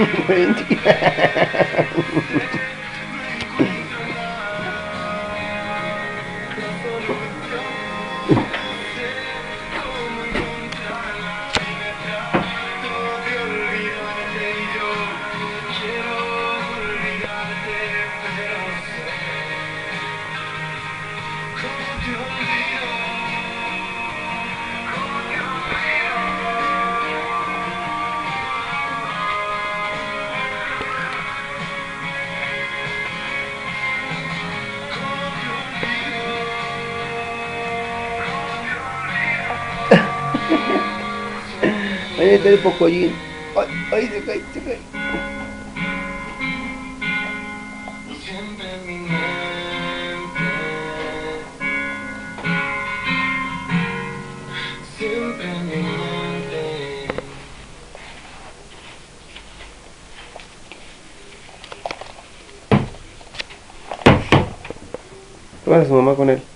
Ahí está el pocollín. Ay, ay, se cae, se cae. Siempre en mi mente, siempre en mi mente. ¿Qué pasa su mamá con él?